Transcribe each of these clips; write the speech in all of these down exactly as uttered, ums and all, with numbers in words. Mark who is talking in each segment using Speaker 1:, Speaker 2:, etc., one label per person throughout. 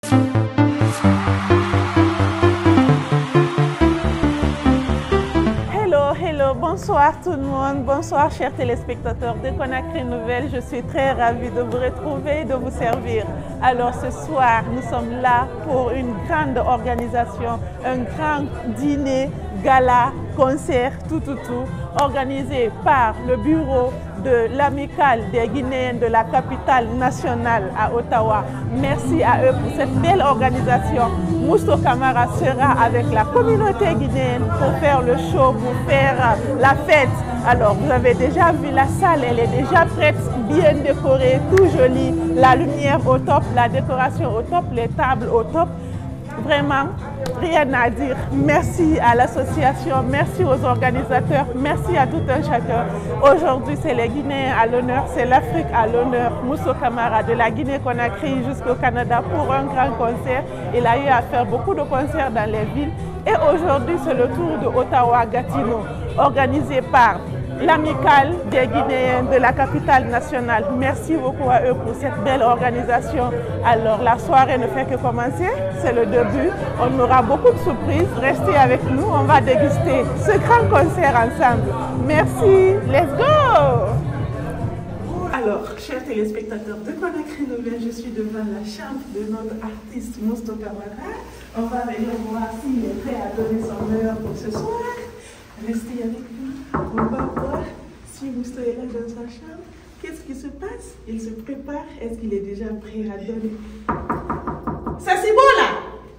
Speaker 1: Bonsoir tout le monde, bonsoir chers téléspectateurs de Conakry Nouvelles. Je suis très ravie de vous retrouver et de vous servir. Alors ce soir, nous sommes là pour une grande organisation, un grand dîner, gala, concert, tout, tout, tout, organisé par le bureau de l'Amicale des Guinéens de la capitale nationale à Ottawa. Merci à eux pour cette belle organisation. Mousto Camara sera avec la communauté guinéenne pour faire le show, pour faire la fête. Alors, vous avez déjà vu la salle, elle est déjà prête, bien décorée, tout joli. La lumière au top, la décoration au top, les tables au top. Vraiment, rien à dire. Merci à l'association, merci aux organisateurs, merci à tout un chacun. Aujourd'hui, c'est les Guinéens à l'honneur, c'est l'Afrique à l'honneur. Mousso Camara de la Guinée-Conakry jusqu'au Canada pour un grand concert. Il a eu à faire beaucoup de concerts dans les villes. Et aujourd'hui, c'est le tour de Ottawa-Gatineau, organisé par l'Amicale des Guinéens de la capitale nationale. Merci beaucoup à eux pour cette belle organisation. Alors, la soirée ne fait que commencer, c'est le début. On aura beaucoup de surprises. Restez avec nous, on va déguster ce grand concert ensemble. Merci, let's go! Alors, chers téléspectateurs de Conakry Nouvelles, je suis devant la chambre de notre artiste Mousto Camara. On va venir voir s'il est prêt à donner son heure pour ce soir. Restez avec nous. On va voir si Mousto est là dans sa chambre. Qu'est-ce qui se passe? Il se prépare. Est-ce qu'il est déjà prêt à donner? Ça c'est beau là?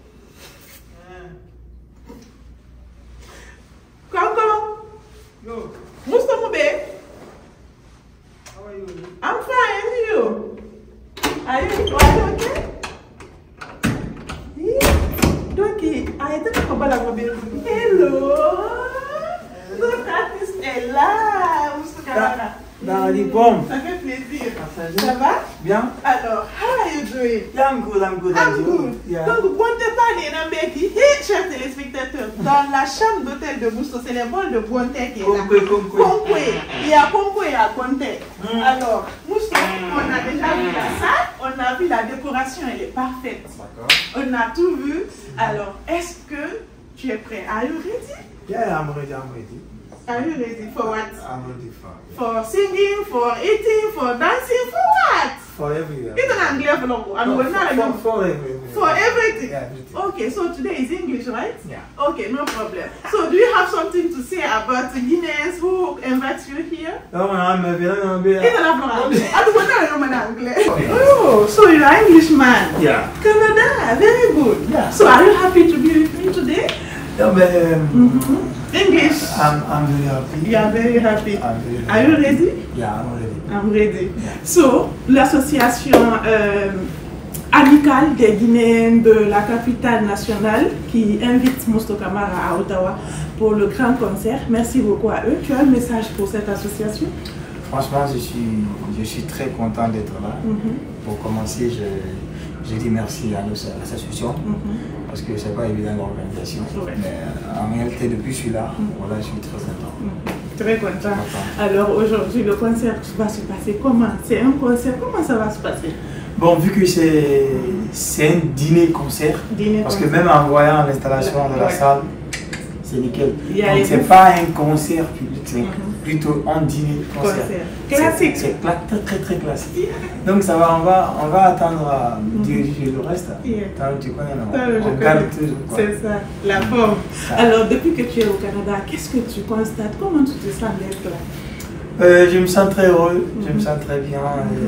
Speaker 1: Coco?
Speaker 2: Yo.
Speaker 1: Mousto Moubé?
Speaker 2: How are you?
Speaker 1: I'm fine, and you? Are you, are you okay? Yeah. Donc, arrêtez de combattre la mobile. Hello! Notre artiste est là, Mousto Camara.
Speaker 2: Dans les pommes.
Speaker 1: Ça fait plaisir.
Speaker 2: Ça,
Speaker 1: Ça va?
Speaker 2: Bien.
Speaker 1: Alors, how are you doing?
Speaker 2: Yeah, I'm good, I'm good.
Speaker 1: I'm good.
Speaker 2: Yeah.
Speaker 1: Donc, bon départ, Nambeki. Et chers téléspectateurs, dans la chambre d'hôtel de Mousto, c'est les bols de Bonté qui est là.
Speaker 2: Comqué, comqué.
Speaker 1: Comqué. Il y a Comqué et à Bonté.
Speaker 2: Mm.
Speaker 1: Alors, Mousto, on a déjà vu la salle, on a vu la décoration, elle est parfaite.
Speaker 2: D'accord.
Speaker 1: On a tout vu. Alors, est-ce que tu es prêt? Are you ready?
Speaker 2: Yeah, I'm ready, I'm ready.
Speaker 1: Are you ready for what?
Speaker 2: I'm ready for yeah.
Speaker 1: For singing, for eating, for dancing, for what?
Speaker 2: For everywhere.
Speaker 1: It's an anglais for long. I'm
Speaker 2: For,
Speaker 1: going now.
Speaker 2: for, for everywhere.
Speaker 1: For everything?
Speaker 2: Yeah, everything.
Speaker 1: Okay, so today is English, right?
Speaker 2: Yeah.
Speaker 1: Okay, no problem. So do you have something to say about the Guineans who invite you here?
Speaker 2: Oh, I'm a bit, I'm a bit.
Speaker 1: It's an anglais. I don't know anglais. Oh, so you're an Englishman?
Speaker 2: Yeah.
Speaker 1: Canada, very good.
Speaker 2: Yeah.
Speaker 1: So are you happy to be with me today?
Speaker 2: Yeah, but, um,
Speaker 1: Mm-hmm. English.
Speaker 2: I'm, I'm very happy.
Speaker 1: You are very happy.
Speaker 2: I'm very happy.
Speaker 1: Are you ready?
Speaker 2: Yeah, I'm ready.
Speaker 1: I'm ready. So, l'association euh, amicale des Guinéens de la capitale nationale qui invite Mousto Camara à Ottawa pour le grand concert. Merci beaucoup à eux. Tu as un message pour cette association?
Speaker 2: Franchement, je suis, je suis très content d'être là.
Speaker 1: Mm-hmm.
Speaker 2: Pour commencer, je, je dis merci à l'association.
Speaker 1: Mm-hmm.
Speaker 2: Parce que c'est pas évident l'organisation.
Speaker 1: Ouais.
Speaker 2: Mais euh, en réalité, depuis que je suis là, mm-hmm. voilà, je suis très content.
Speaker 1: Mm-hmm. Très content.
Speaker 2: content.
Speaker 1: Alors aujourd'hui, le concert va se passer comment? C'est un concert, comment ça va se passer?
Speaker 2: Bon, vu que c'est un dîner-concert,
Speaker 1: Dîner
Speaker 2: parce
Speaker 1: concert.
Speaker 2: que même en voyant l'installation de la
Speaker 1: Ouais.
Speaker 2: salle, c'est nickel.
Speaker 1: Il y a
Speaker 2: Donc
Speaker 1: les
Speaker 2: c'est
Speaker 1: bouffes.
Speaker 2: pas un concert public, c'est
Speaker 1: Mm-hmm.
Speaker 2: plutôt un dîner-concert.
Speaker 1: Concert. Classique.
Speaker 2: C'est cla- très très très classique. Donc ça va, on va, on va attendre à diriger le reste.
Speaker 1: Yeah.
Speaker 2: Toi, tu connais, non?
Speaker 1: Ça, je
Speaker 2: On
Speaker 1: connais.
Speaker 2: garde toujours. quoi.
Speaker 1: C'est ça, la forme.
Speaker 2: Ça.
Speaker 1: Alors, depuis que tu es au Canada, qu'est-ce que tu constates? Comment tu te sens d'être là?
Speaker 2: Euh, je me sens très heureux, je me
Speaker 1: Mhm.
Speaker 2: sens très bien.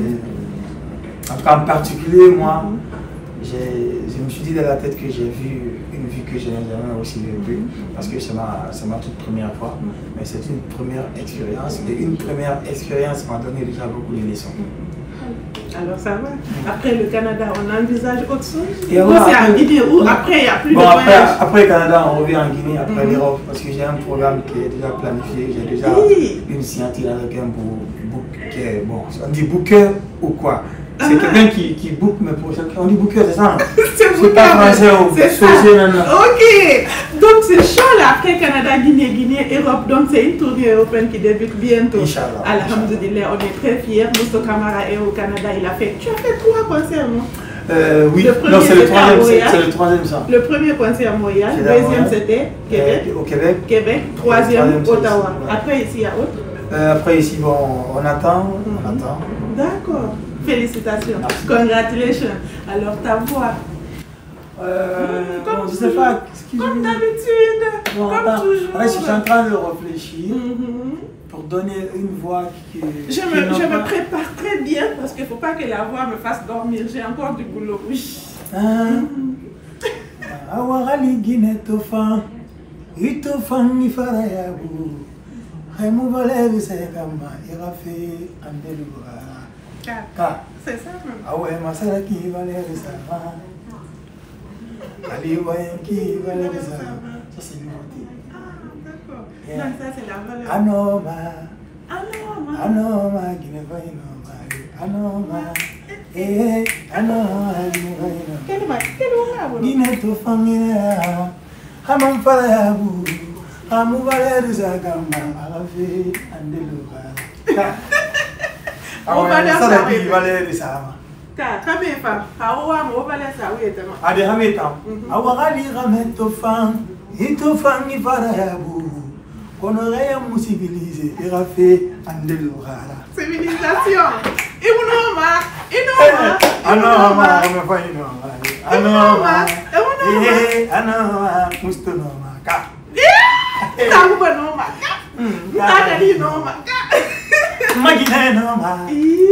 Speaker 2: Et, en tout cas, en particulier, moi,
Speaker 1: Mhm.
Speaker 2: j'ai- je me suis dit dans la tête que j'ai vu une vie que je n'ai jamais aussi vécue,
Speaker 1: Mhm.
Speaker 2: parce que c'est ma, c'est ma toute première fois,
Speaker 1: Mhm.
Speaker 2: mais c'est une première expérience. Et une première expérience m'a donné déjà beaucoup de leçons.
Speaker 1: Alors ça va. Après le Canada, on envisage autre chose?
Speaker 2: Et
Speaker 1: Ou
Speaker 2: voilà,
Speaker 1: c'est en
Speaker 2: après-
Speaker 1: Guinée ou après il n'y a plus
Speaker 2: Bon,
Speaker 1: de
Speaker 2: après,
Speaker 1: voyage?
Speaker 2: après le Canada, on revient en Guinée, après
Speaker 1: Mhm.
Speaker 2: l'Europe, parce que j'ai un programme qui est déjà planifié, j'ai déjà
Speaker 1: Oui.
Speaker 2: une signature avec un bou- booker. Bon, on dit booker ou quoi? C'est
Speaker 1: Ah.
Speaker 2: quelqu'un qui, qui book mes prochains. On dit booker, c'est ça?
Speaker 1: C'est
Speaker 2: C'est pas français ou
Speaker 1: c'est ça.
Speaker 2: saucé, non, non.
Speaker 1: Ok. Donc c'est chaud là, après Canada, Guinée, Guinée, Europe. Donc c'est une tournée européenne qui débute bientôt.
Speaker 2: Inch'Allah.
Speaker 1: Alhamdulillah, on est très fiers. Mousto Camara est au Canada, il a fait. Tu as fait trois concerts, non?
Speaker 2: Euh, oui,
Speaker 1: le premier,
Speaker 2: non, c'est le
Speaker 1: c'était à
Speaker 2: troisième, c'est
Speaker 1: Montréal.
Speaker 2: c'est le troisième ça.
Speaker 1: Le premier point c'est à Montréal, le
Speaker 2: C'est à
Speaker 1: deuxième
Speaker 2: Montréal.
Speaker 1: c'était Québec.
Speaker 2: Euh, au Québec.
Speaker 1: Québec, troisième,
Speaker 2: troisième, c'est
Speaker 1: Ottawa.
Speaker 2: ici, ouais.
Speaker 1: Après, ici, il y a autre.
Speaker 2: Euh, après ici, bon, on attend, on
Speaker 1: Mhm.
Speaker 2: attend.
Speaker 1: D'accord. Félicitations.
Speaker 2: Merci.
Speaker 1: Congratulations. Alors, ta voix.
Speaker 2: Euh,
Speaker 1: Comme
Speaker 2: bon, je sais
Speaker 1: toujours.
Speaker 2: pas, qu'est-ce que
Speaker 1: Comme
Speaker 2: je-
Speaker 1: d'habitude.
Speaker 2: Non,
Speaker 1: Comme
Speaker 2: attends.
Speaker 1: toujours.
Speaker 2: Ouais, je suis en train de réfléchir
Speaker 1: Mhm.
Speaker 2: pour donner une voix qui.
Speaker 1: Je,
Speaker 2: qui
Speaker 1: me,
Speaker 2: n'a
Speaker 1: je me
Speaker 2: pas-
Speaker 1: prépare très bien parce qu'il ne faut pas que la voix me fasse dormir. J'ai encore du boulot. Oui.
Speaker 2: Ah, awarali ginetofan, itofan ifarayabu, remuvale visekama, irafe andelura. Ka,
Speaker 1: C'est ça même.
Speaker 2: awe masara ki vale visama, aliwayen ki vale visama. Ça c'est une nouveauté.
Speaker 1: Ah, d'accord.
Speaker 2: Yeah.
Speaker 1: Donc, ça, c'est la valeur.
Speaker 2: Anoma,
Speaker 1: Alors, ma-
Speaker 2: anoma ginefainoma, anoma, eh, anoma ginefainoma.
Speaker 1: Quel ma- quel homme,
Speaker 2: Gine to fangina, hamam farayabu, hamu valeru zagamba, arafe andeluka.
Speaker 1: On va leur
Speaker 2: ça
Speaker 1: savoir.
Speaker 2: qui valeru sama.
Speaker 1: Ka, kame fa, hawa mo bale sa wi etema.
Speaker 2: Ade hametam,
Speaker 1: Mhm.
Speaker 2: awagali rameto fang, ito fangi farayabu, konoreya musibilize, irafe andeluka.
Speaker 1: Civilisation. Imunoma, inoma,
Speaker 2: Anoma, anoma, anoma, anoma,
Speaker 1: Imunoma.
Speaker 2: eh, anoma, mustonoma, ka.
Speaker 1: Ta buba noma. Ta dali noma.
Speaker 2: Magina noma.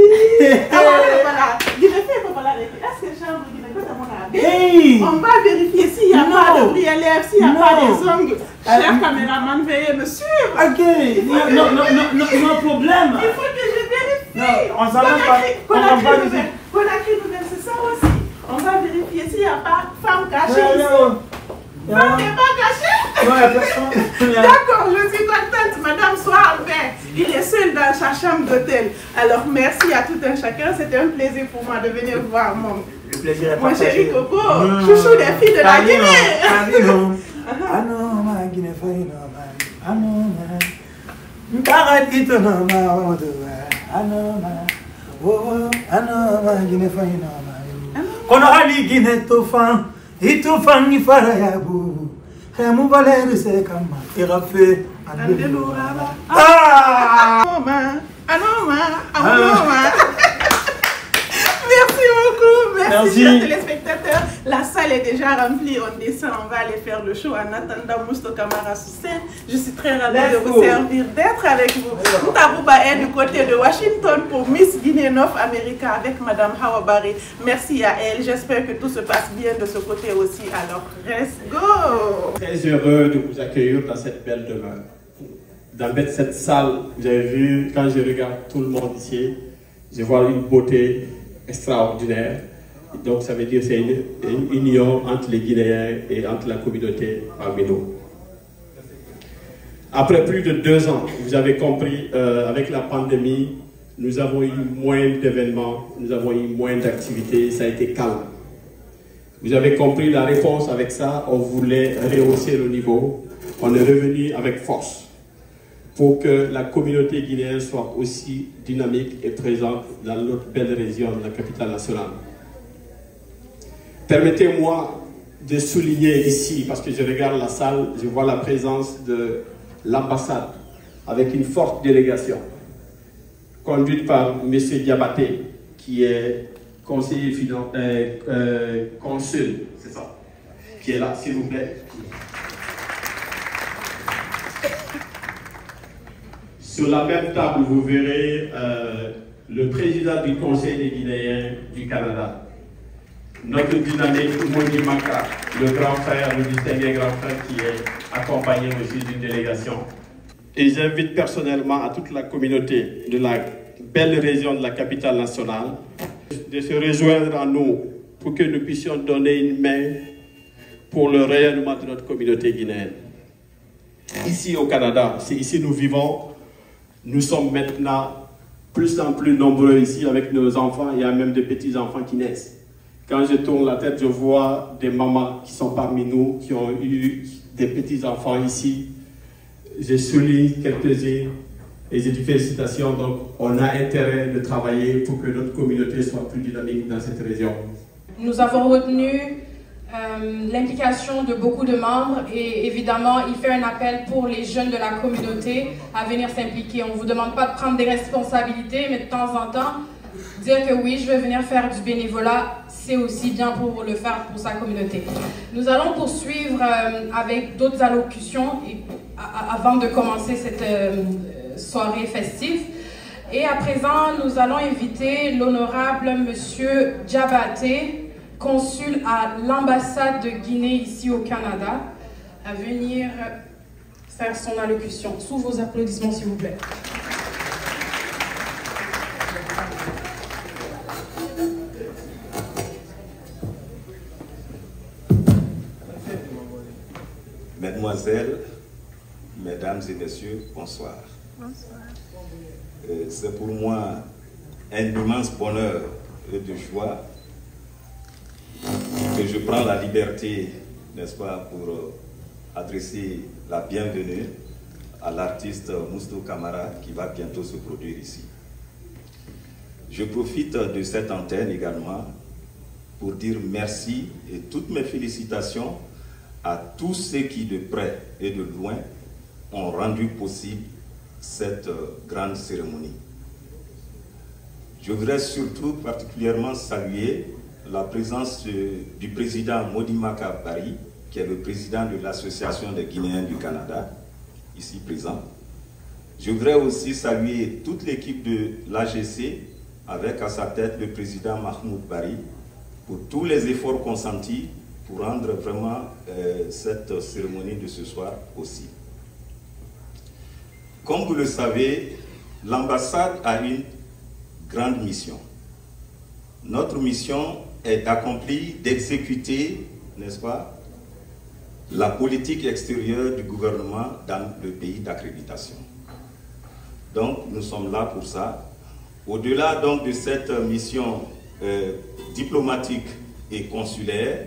Speaker 1: Est-ce que chambre
Speaker 2: Hey!
Speaker 1: on va vérifier s'il n'y a
Speaker 2: Non.
Speaker 1: pas de brillants lèvres, s'il n'y a
Speaker 2: Non.
Speaker 1: pas des ongles.
Speaker 2: Ah,
Speaker 1: Cher
Speaker 2: oui.
Speaker 1: caméraman, veuillez me suivre.
Speaker 2: Ok, non, non, non, non, non, non problème.
Speaker 1: Il faut que je vérifie.
Speaker 2: Non, on s'en va pas-
Speaker 1: Conakry-
Speaker 2: on va
Speaker 1: Conakry
Speaker 2: pas
Speaker 1: Nouvelle.
Speaker 2: vérifier.
Speaker 1: Conakry Nouvelle, c'est ça aussi. On va vérifier s'il n'y a pas femme cachée
Speaker 2: Non,
Speaker 1: ici.
Speaker 2: non.
Speaker 1: Femme n'est pas cachée.
Speaker 2: Non, il y a personne.
Speaker 1: D'accord, je suis contente, madame, sois bien. Il est seul dans sa chambre d'hôtel. Alors, merci à tout un chacun. C'était un plaisir pour moi de venir voir mon,
Speaker 2: Le plaisir est
Speaker 1: mon
Speaker 2: partagé.
Speaker 1: chéri Coco,
Speaker 2: Mm.
Speaker 1: chouchou des filles de la
Speaker 2: Carrément,
Speaker 1: Guinée.
Speaker 2: carrément. Anoma, Guinée, Fainoma, Anoma. Nkaratito noma, Odoa, Anoma. Oh, Anoma, Guinée, Fainoma. Kono ali Guinée, Tofan, Itofan, Ifarayabu. Remu Valeru Sekama, Irafe,
Speaker 1: Andelouraba.
Speaker 2: Ah!
Speaker 1: Anoma, Anoma, Anoma. Merci beaucoup, merci,
Speaker 2: Merci.
Speaker 1: chers téléspectateurs. La salle est déjà remplie, on descend, on va aller faire le show en attendant Mousto Camara sur scène. Je suis très ravie
Speaker 2: Let's
Speaker 1: de vous
Speaker 2: go.
Speaker 1: servir, d'être avec vous. Ntabouba est du côté de Washington pour Miss Guinée North America avec Madame Hawa Barry. Merci à elle, j'espère que tout se passe bien de ce côté aussi. Alors, let's go!
Speaker 3: Très heureux de vous accueillir dans cette belle demeure. Dans cette salle, vous avez vu, quand je regarde tout le monde ici, je vois une beauté extraordinaire. Donc ça veut dire que c'est une, une union entre les Guinéens et entre la communauté parmi nous. Après plus de deux ans, vous avez compris, euh, avec la pandémie, nous avons eu moins d'événements, nous avons eu moins d'activités, ça a été calme. Vous avez compris la réponse avec ça, on voulait rehausser le niveau, on est revenu avec force pour que la communauté guinéenne soit aussi dynamique et présente dans notre belle région de la capitale nationale. Permettez-moi de souligner ici, parce que je regarde la salle, je vois la présence de l'ambassade avec une forte délégation conduite par M. Diabaté, qui est conseiller finan- euh, euh, consul, c'est ça, qui est là, s'il vous plaît. Sur la même table, vous verrez euh, le président du Conseil des Guinéens du Canada, notre dynamique Mouni Maka, le grand frère, le distingué grand frère qui est accompagné aussi d'une délégation. Et j'invite personnellement à toute la communauté de la belle région de la capitale nationale de se rejoindre à nous pour que nous puissions donner une main pour le rayonnement de notre communauté guinéenne. Ici au Canada, c'est ici nous vivons. Nous sommes maintenant plus en plus nombreux ici avec nos enfants. Il y a même des petits-enfants qui naissent. Quand je tourne la tête, je vois des mamans qui sont parmi nous, qui ont eu des petits-enfants ici. Je souligne quelques-uns et j'ai dit félicitations. Donc, on a intérêt de travailler pour que notre communauté soit plus dynamique dans cette région.
Speaker 4: Nous avons retenu euh, l'implication de beaucoup de membres et évidemment, il fait un appel pour les jeunes de la communauté à venir s'impliquer. On ne vous demande pas de prendre des responsabilités, mais de temps en temps, dire que oui, je vais venir faire du bénévolat, c'est aussi bien pour le faire pour sa communauté. Nous allons poursuivre euh, avec d'autres allocutions et, a, avant de commencer cette euh, soirée festive. Et à présent, nous allons inviter l'honorable Monsieur Diabaté, consul à l'ambassade de Guinée ici au Canada, à venir faire son allocution. Sous vos applaudissements, s'il vous plaît.
Speaker 5: Mesdemoiselles, Mesdames et Messieurs, bonsoir.
Speaker 1: Bonsoir.
Speaker 5: Euh, C'est pour moi un immense bonheur et de joie que je prends la liberté, n'est-ce pas, pour euh, adresser la bienvenue à l'artiste Mousto Camara qui va bientôt se produire ici. Je profite de cette antenne également pour dire merci et toutes mes félicitations à tous ceux qui, de près et de loin, ont rendu possible cette euh, grande cérémonie. Je voudrais surtout particulièrement saluer la présence de, du président Modimaka Bari, qui est le président de l'Association des Guinéens du Canada, ici présent. Je voudrais aussi saluer toute l'équipe de l'A G C, avec à sa tête le président Mahmoud Bari, pour tous les efforts consentis pour rendre vraiment euh, cette cérémonie de ce soir possible. Comme vous le savez, l'ambassade a une grande mission. Notre mission est d'accomplir, d'exécuter, n'est-ce pas, la politique extérieure du gouvernement dans le pays d'accréditation. Donc, nous sommes là pour ça. Au-delà donc de cette mission euh, diplomatique et consulaire,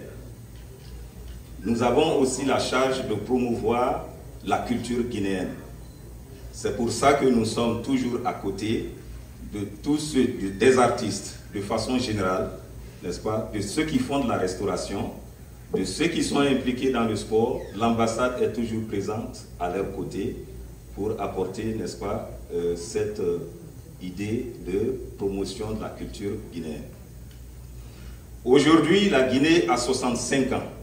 Speaker 5: nous avons aussi la charge de promouvoir la culture guinéenne. C'est pour ça que nous sommes toujours à côté de tous ceux, des artistes, de façon générale, n'est-ce pas, de ceux qui font de la restauration, de ceux qui sont impliqués dans le sport. L'ambassade est toujours présente à leur côté pour apporter, n'est-ce pas, euh, cette euh, idée de promotion de la culture guinéenne. Aujourd'hui, la Guinée a soixante-cinq ans.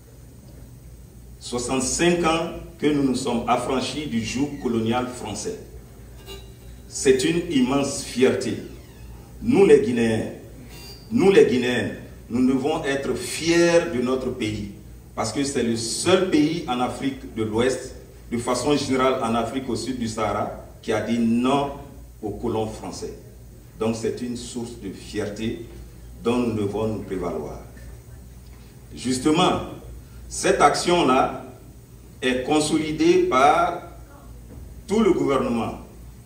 Speaker 5: soixante-cinq ans que nous nous sommes affranchis du joug colonial français. C'est une immense fierté. Nous les Guinéens, nous les Guinéens, nous devons être fiers de notre pays parce que c'est le seul pays en Afrique de l'Ouest, de façon générale en Afrique au sud du Sahara, qui a dit non aux colons français. Donc c'est une source de fierté dont nous devons nous prévaloir. Justement, cette action-là est consolidée par tout le gouvernement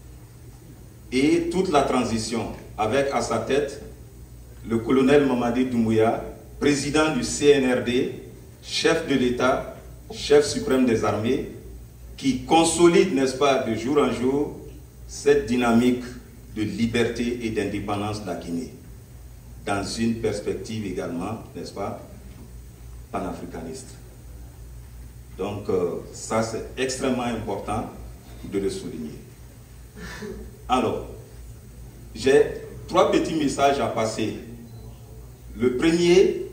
Speaker 5: et toute la transition, avec à sa tête le colonel Mamadi Doumbouya, président du C N R D, chef de l'État, chef suprême des armées, qui consolide, n'est-ce pas, de jour en jour, cette dynamique de liberté et d'indépendance de la Guinée, dans une perspective également, n'est-ce pas, panafricaniste. Donc euh, ça c'est extrêmement important de le souligner. Alors, j'ai trois petits messages à passer. Le premier,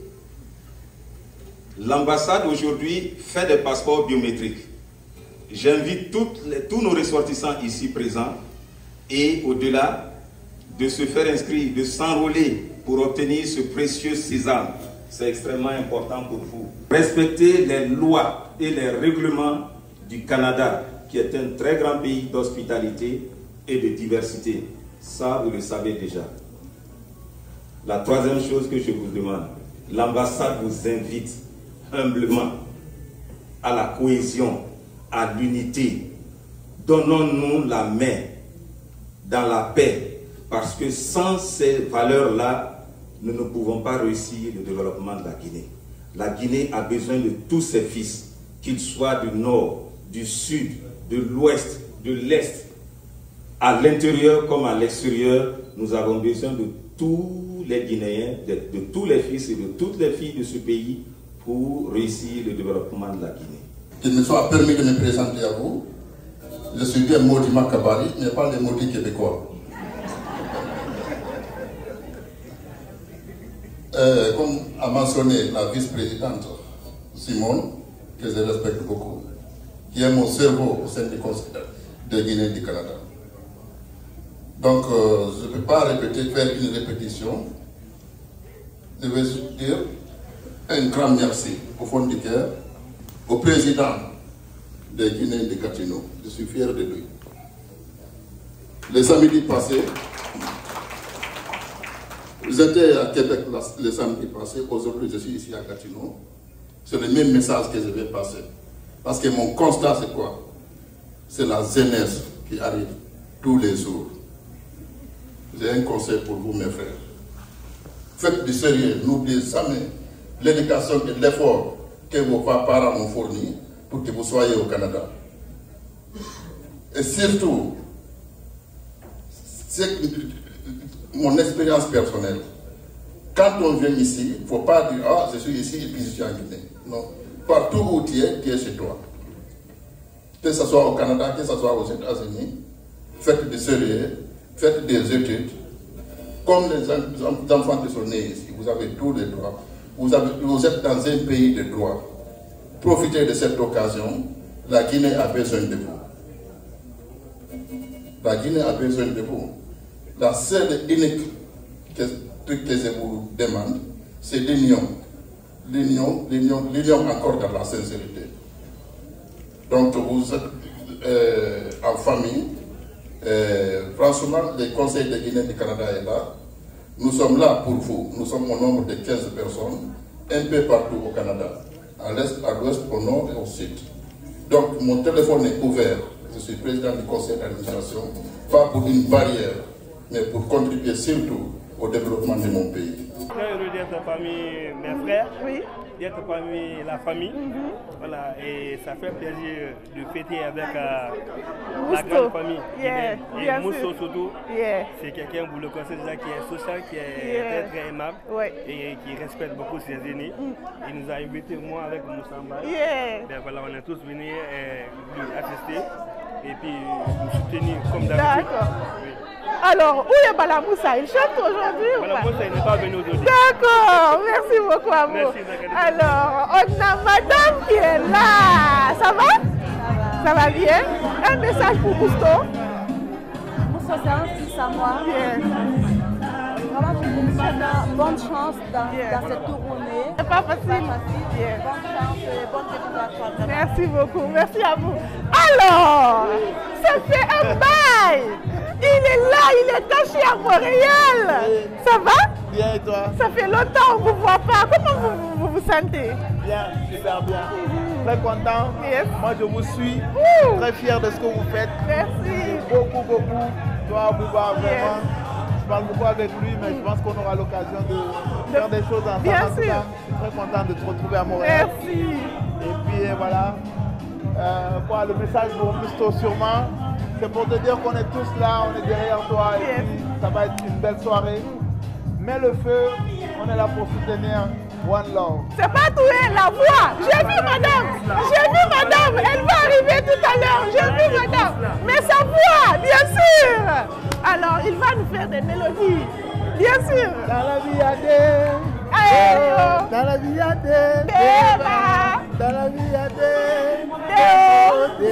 Speaker 5: l'ambassade aujourd'hui fait des passeports biométriques. J'invite tous nos ressortissants ici présents et au-delà de se faire inscrire, de s'enrôler pour obtenir ce précieux sésame. C'est extrêmement important pour vous. Respectez les lois et les règlements du Canada, qui est un très grand pays d'hospitalité et de diversité. Ça, vous le savez déjà. La troisième chose que je vous demande, l'ambassade vous invite humblement à la cohésion, à l'unité. Donnons-nous la main dans la paix, parce que sans ces valeurs-là, nous ne pouvons pas réussir le développement de la Guinée. La Guinée a besoin de tous ses fils, qu'ils soient du nord, du sud, de l'ouest, de l'est. À l'intérieur comme à l'extérieur, nous avons besoin de tous les Guinéens, de, de tous les fils et de toutes les filles de ce pays pour réussir le développement de la Guinée.
Speaker 6: Qu'il me soit permis de me présenter à vous. Je suis bien Modi Makabari, mais pas le Modi québécois. Euh, comme a mentionné la vice-présidente Simone, que je respecte beaucoup, qui est mon cerveau au sein du Conseil de Guinée du Canada. Donc, euh, je ne peux pas répéter, faire une répétition. Je vais dire un grand merci au fond du cœur au président des Guinéens de Gatineau. Je suis fier de lui. Le samedi passé, j'étais à Québec le samedi passé, aujourd'hui je suis ici à Gatineau. C'est le même message que je vais passer. Parce que mon constat c'est quoi? C'est la jeunesse qui arrive tous les jours. J'ai un conseil pour vous mes frères. Faites du sérieux, n'oubliez jamais l'éducation et l'effort que vos parents ont fourni pour que vous soyez au Canada. Et surtout, c'est mon expérience personnelle. Quand on vient ici, il ne faut pas dire « Ah, je suis ici et puis je suis en Guinée ». Non. Partout où tu es, tu es chez toi. Que ce soit au Canada, que ce soit aux États-Unis, faites du sérieux, faites des études. Comme les enfants qui sont nés ici, vous avez tous les droits. Vous, avez, vous êtes dans un pays de droit. Profitez de cette occasion. La Guinée a besoin de vous. La Guinée a besoin de vous. La seule et unique que, que je vous demande, c'est l'union. L'union, l'union, l'union encore dans la sincérité. Donc vous êtes euh, en famille. Euh, franchement, le Conseil de Guinée du Canada est là. Nous sommes là pour vous. Nous sommes au nombre de quinze personnes, un peu partout au Canada, à l'est, à l'ouest, au nord et au sud. Donc mon téléphone est ouvert. Je suis président du conseil d'administration, pas pour une barrière, mais pour contribuer surtout au développement de mon pays.
Speaker 7: Très heureux d'être parmi mes frères,
Speaker 1: Oui.
Speaker 7: d'être parmi la famille.
Speaker 1: Mm-hmm.
Speaker 7: Voilà, et ça fait plaisir de fêter avec euh, la
Speaker 1: Mousto.
Speaker 7: grande famille.
Speaker 1: Yeah,
Speaker 7: Et
Speaker 1: bien
Speaker 7: Mousso
Speaker 1: sûr.
Speaker 7: surtout,
Speaker 1: Yeah.
Speaker 7: c'est quelqu'un, vous le connaissez déjà, qui est social, qui est
Speaker 1: Yeah.
Speaker 7: très très aimable
Speaker 1: Ouais.
Speaker 7: et qui respecte beaucoup ses aînés. Il nous a invités, moi avec Moussamba.
Speaker 1: Yeah.
Speaker 7: Ben voilà, on est tous venus euh, lui assister et puis nous soutenir comme d'habitude.
Speaker 1: D'accord.
Speaker 7: Oui.
Speaker 1: Alors, où est Balamoussa? Il chante aujourd'hui ou
Speaker 7: Voilà,
Speaker 1: pas?
Speaker 7: Moussa, il n'est pas venu aujourd'hui.
Speaker 1: D'accord, merci beaucoup à vous.
Speaker 7: Merci, Zachary.
Speaker 1: Alors, on a madame qui est là. Ça va? Ça va bien? Un message pour Mousto?
Speaker 8: Moussa, c'est un fils à moi.
Speaker 1: Yeah.
Speaker 8: Vraiment, je vous souhaite bonne chance dans,
Speaker 1: Yeah.
Speaker 8: dans cette tournée.
Speaker 1: C'est pas facile. Yeah.
Speaker 8: Bonne chance et bonne continuation.
Speaker 1: Merci beaucoup, merci à vous. Alors, ça fait un bail. Il est là, il est caché à Montréal. Ça va?
Speaker 9: Bien et toi?
Speaker 1: Ça fait longtemps qu'on ne vous voit pas. Comment vous vous, vous sentez?
Speaker 9: Bien, super bien. Très content.
Speaker 1: Yes.
Speaker 9: Moi je vous suis.
Speaker 1: Ouh.
Speaker 9: Très fier de ce que vous faites.
Speaker 1: Merci.
Speaker 9: Beaucoup, beaucoup. Toi, Bouba, vraiment.
Speaker 1: Yes.
Speaker 9: Je parle beaucoup avec lui, mais je pense qu'on aura l'occasion de faire des choses ensemble.
Speaker 1: Bien
Speaker 9: En tout
Speaker 1: sûr.
Speaker 9: cas, je suis très content de te retrouver à Montréal.
Speaker 1: Merci.
Speaker 9: Et puis euh, voilà. Euh, quoi, le message pour Mousto sûrement, c'est pour te dire qu'on est tous là, on est derrière toi et
Speaker 1: Yes.
Speaker 9: puis ça va être une belle soirée. Mets le feu, on est là pour soutenir One Love.
Speaker 1: C'est pas tout, hein, la voix. J'ai vu madame. J'ai vu madame. Elle va arriver tout à l'heure. J'ai vu madame. Mais sa voix, bien sûr. Alors, il va nous faire des mélodies. Bien sûr.
Speaker 9: Dans la vie, il y a des...
Speaker 1: Ayo.
Speaker 9: Dans la vie, il y a des
Speaker 1: Débat.
Speaker 9: Dans la vie, il y a des
Speaker 1: Déo.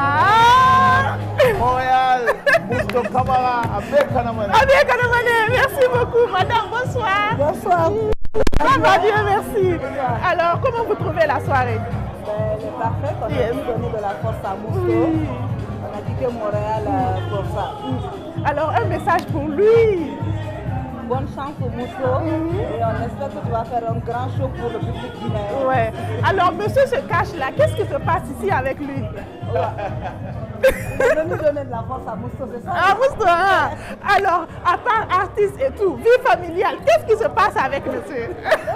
Speaker 1: Débat.
Speaker 9: Montréal, Mousto Camara, avec Kanamane.
Speaker 1: Avec Kanamane. Merci beaucoup, madame. Bonsoir.
Speaker 8: Bonsoir.
Speaker 1: Ça va bien, merci. Alors, comment vous trouvez la soirée?
Speaker 8: Ben, elle est parfaite. On
Speaker 1: Yes.
Speaker 8: a dû donner de la force à Mousto.
Speaker 1: Oui.
Speaker 8: On a quitté Montréal euh, pour ça.
Speaker 1: Alors, un message pour lui.
Speaker 8: Bonne chance au Mousto. Et on espère que tu vas faire un grand show pour le public guinéen.
Speaker 1: Ouais. Alors, monsieur se cache là. Qu'est-ce qui se passe ici avec lui?
Speaker 8: On est venu donner de la force à Mousto, c'est ça?
Speaker 1: Ah, Mousto, hein? Alors, à part artiste et tout, vie familiale, qu'est-ce qui se passe avec monsieur?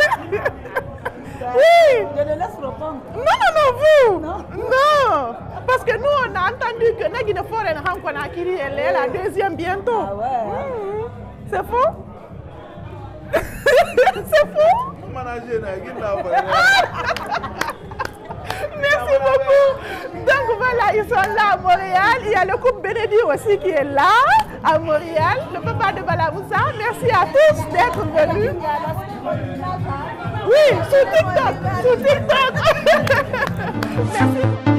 Speaker 1: Oui!
Speaker 8: Je le laisse répondre.
Speaker 1: Non, non, non, vous!
Speaker 8: Non.
Speaker 1: Non! Parce que nous, on a entendu que Nagine Foren Hankonakiri, elle est la deuxième bientôt.
Speaker 8: Ah ouais, hein?
Speaker 1: Mhm. C'est faux? C'est fou. Merci beaucoup. Donc voilà, ils sont là à Montréal. Il y a le couple Bénédit aussi qui est là à Montréal. Le papa de Balaboussa. Merci à tous d'être venus. Oui, sur TikTok. Sur TikTok. Merci.